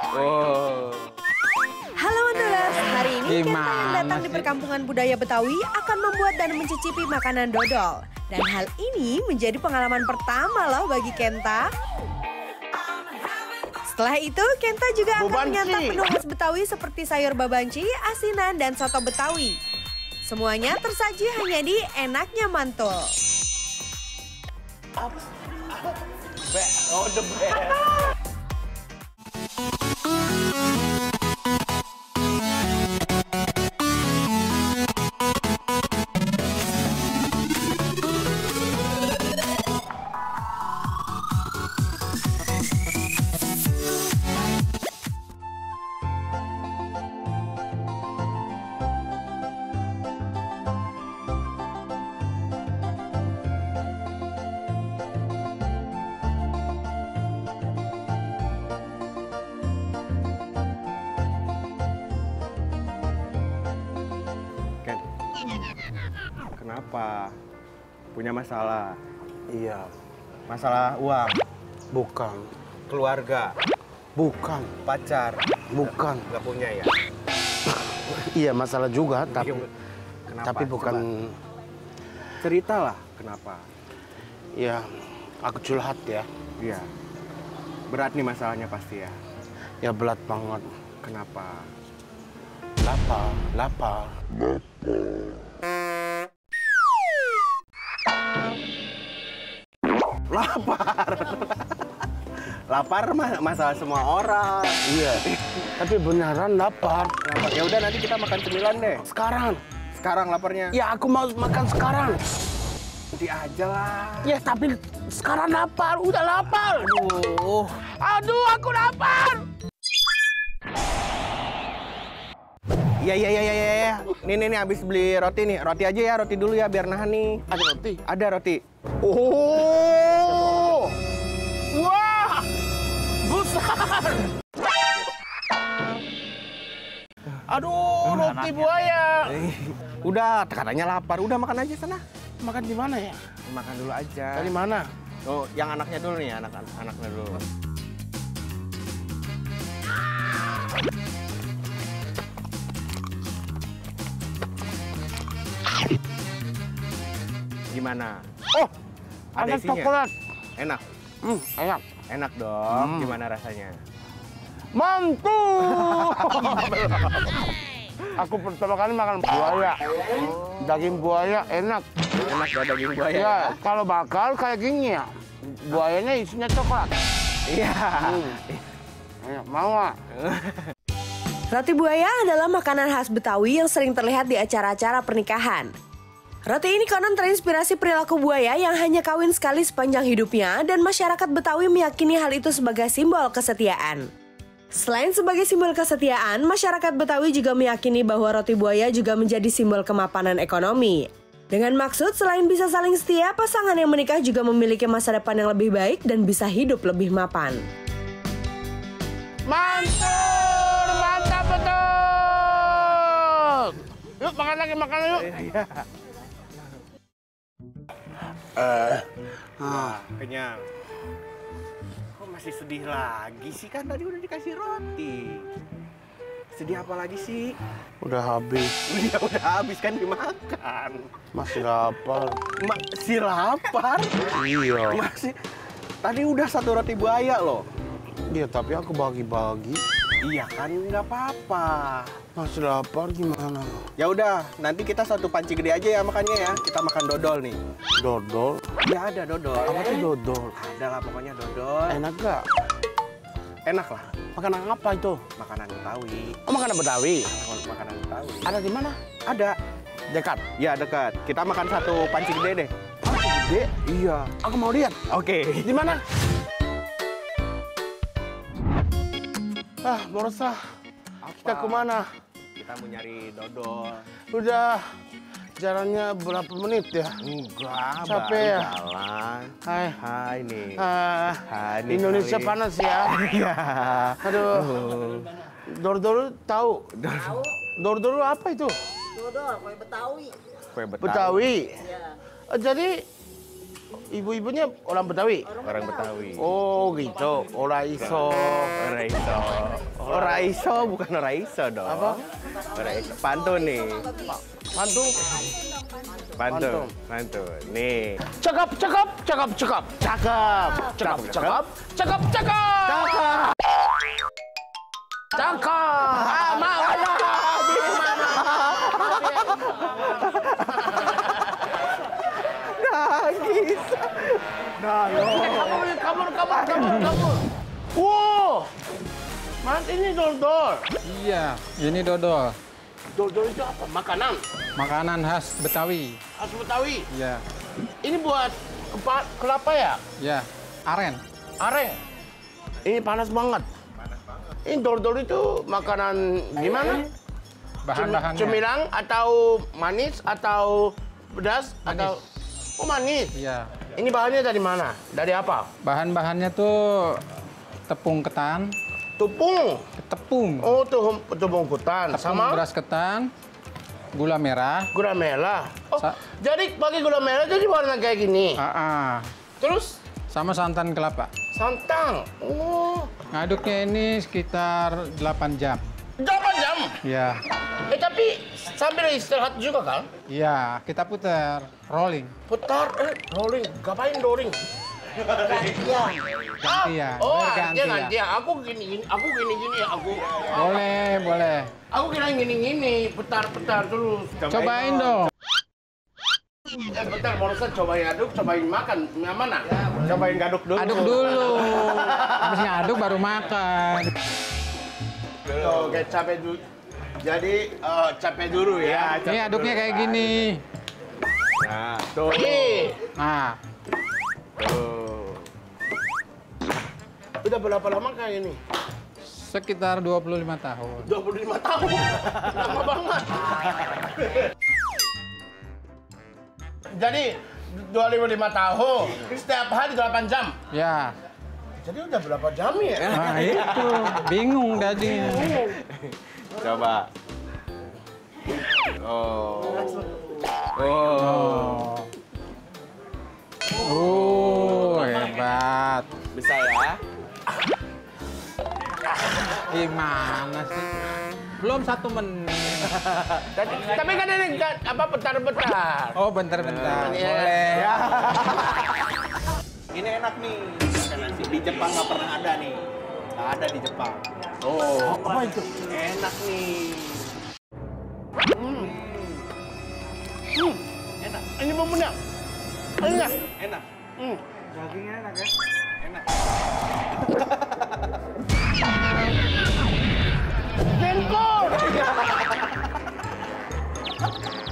Oh. Halo Wanderers, hari ini Kenta yang Gimana datang di perkampungan budaya Betawi akan membuat dan mencicipi makanan dodol. Dan hal ini menjadi pengalaman pertama loh bagi Kenta. Setelah itu, Kenta juga akan menyantap menu khas Betawi seperti sayur babanci, asinan, dan soto Betawi. Semuanya tersaji hanya di Enaknya Mantul. Oh, the best. Kenapa? Punya masalah? Iya. Masalah uang? Bukan. Keluarga? Bukan. Pacar? Bukan. Nggak punya ya? Iya masalah juga, tapi Kenapa? tapi bukan. Coba ceritalah kenapa? Ya, aku curhat ya. Iya. Berat nih masalahnya pasti ya? Ya berat banget. Kenapa? Lapar. Lapar masalah semua orang. Iya. Tapi beneran lapar. Lapar. Ya udah nanti kita makan cemilan deh. Sekarang. Sekarang laparnya. Ya aku mau makan sekarang. Nanti aja lah. Ya tapi sekarang lapar. Udah lapar. Aduh, aku lapar. Iya. Nih, habis beli roti nih. Roti aja ya, roti dulu ya, biar nahan nih. Ada roti. Ada roti. Oh. Wah. Besar. Aduh, roti buaya. Udah, katanya lapar. Udah makan aja sana. Makan di mana ya? Makan dulu aja. Dari mana? Oh, yang anaknya dulu nih, anaknya dulu. Gimana? Oh, Ada ada isinya? coklat. Enak? Enak. Enak dong. Gimana rasanya? Mantul. Aku pertama kali makan buaya. Daging buaya enak. Enak ya daging buaya? Ya, kalau bakar kayak gini ya. Buayanya isinya coklat. Iya. Enak, mau nggak? Roti buaya adalah makanan khas Betawi yang sering terlihat di acara-acara pernikahan. Roti ini konon terinspirasi perilaku buaya yang hanya kawin sekali sepanjang hidupnya dan masyarakat Betawi meyakini hal itu sebagai simbol kesetiaan. Selain sebagai simbol kesetiaan, masyarakat Betawi juga meyakini bahwa roti buaya juga menjadi simbol kemapanan ekonomi. Dengan maksud selain bisa saling setia, pasangan yang menikah juga memiliki masa depan yang lebih baik dan bisa hidup lebih mapan. Mantul, mantap betul. Yuk makan yuk. Iya. Kenyang. Kok masih sedih lagi sih? Kan tadi udah dikasih roti. Sedih apa lagi sih? Udah habis. Ya udah habis kan dimakan. Masih lapar. Masih lapar? Iya. Masih. Tadi udah satu roti buaya loh. Iya, tapi aku bagi-bagi. Iya kan, nggak apa-apa. Masih lapar gimana? Ya udah, nanti kita satu panci gede aja ya makannya ya. Kita makan dodol nih. Dodol? Ya ada dodol. Apa tuh dodol? Ada lah pokoknya dodol. Enak gak? Enak lah. Makanan apa itu? Makanan Betawi. Oh, makanan Betawi. Makanan Betawi. Ada di mana? Ada. Dekat. Ya dekat. Kita makan satu panci gede deh. Panci gede? Iya. Aku mau lihat. Oke. Di mana? Mau resah. Kita kemana? Kita mau nyari dodol. Udah. Jalannya berapa menit ya? Enggak, capek ya? Jalan. Hai nih. Hai nih. Indonesia panas ya. Iya. Aduh. Dodol tahu? Tahu. Dodol apa itu? Dodol, kue Betawi. Kue Betawi. Betawi. Iya. Jadi ibu-ibunya orang Betawi? Orang Betawi. Oh gitu. Ora iso. Ora iso. Raiso bukan Raiso dong. Apa? Raiso. Pantun nih. Pantun. Pantun. Nih. Cakep, cakep, cakep, cakep. Cakep. Cakep, cakep, cakep, cakep. Cakep. Cakep. Ah, mau. Nangis. Kabur. Wow. Mas, ini dodol. Iya, ini dodol. Dodol itu apa? Makanan. Makanan khas Betawi. Khas Betawi. Iya, Ini buat kelapa ya? ya. Aren. Areng. Ini panas banget. Ini dodol itu makanan gimana? Bahan-bahannya. Cemilan atau manis atau pedas Manis. atau manis. Iya. Ini bahannya dari mana? Dari apa? Bahan-bahannya tuh tepung ketan, Tepung. tepung, Oh, tepung ketan tepung sama beras ketan, gula merah. gula merah. Oh, Sa- jadi pakai gula merah jadi warna kayak gini. Terus Sama santan kelapa. santan. Oh, Ngaduknya ini sekitar 8 jam. 8 jam. Iya. Tapi sambil istirahat juga kan? Iya, kita putar, rolling. Putar, rolling. Ngapain rolling? Gantian, Oh, bergantian. gantian. Aku gini, aku. Boleh. Aku kira gini, putar terus. Cobain dong. Bentar, barusan cobain aduk, cobain makan. Yang mana? Cobain gaduk dulu. Aduk dulu. Habis ngaduk baru makan. Oke, capek dulu. Jadi, capek dulu ya. Ini aduknya kayak gini. Nah, tuh. Ini, Nah, Tuh. udah berapa lama kayak ini? sekitar 25 tahun. 25 tahun. Lama banget. Jadi, 25 tahun. Setiap hari 8 jam. Ya. Jadi udah berapa jam ya? Nah, itu. Bingung dadinya. Coba. Oh. Hebat. Bisa ya? Gimana sih? Belum 1 menit. Tapi kan ini apa bentar-bentar. Oh, bentar-bentar. Iya. Boleh. Ini enak nih. Makan nasi. Di Jepang nggak pernah ada nih. Nggak ada di Jepang. Oh. Apa itu? Enak nih. Enak. Ini bumbunya. Enak. Enak. Dagingnya enak ya? Enak. Jengkol.